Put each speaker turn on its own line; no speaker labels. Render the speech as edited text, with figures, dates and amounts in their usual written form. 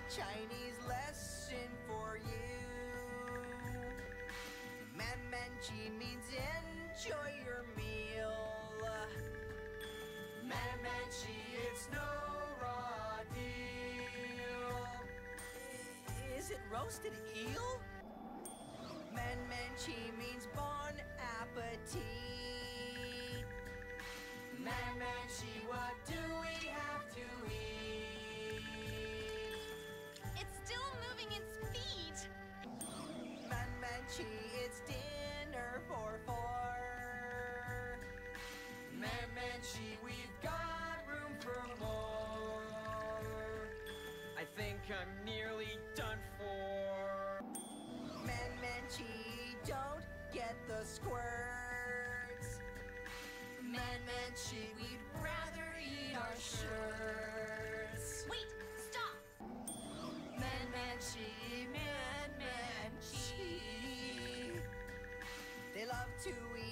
Chinese lesson for you. Manchi means enjoy your meal. Manchi, it's no raw deal. Is it roasted eel? Manchi means bon appetit. Manchi, what do we have to eat?
It's still moving its feet.
Manchi, it's dinner for four. Manchi, we've got room for more.
I think I'm nearly done for.
Manchi, don't get the squirts. Manchi, we'd rather eat our shirts.
Wait, stop.
Manchi. They love to